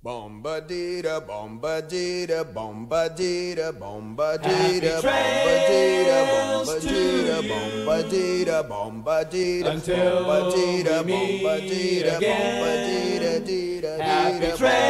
Bomba dita, bomba dita, bomba dita, bomba Happy dita, trails to bomba dita, bomba until we meet again. Happy trails.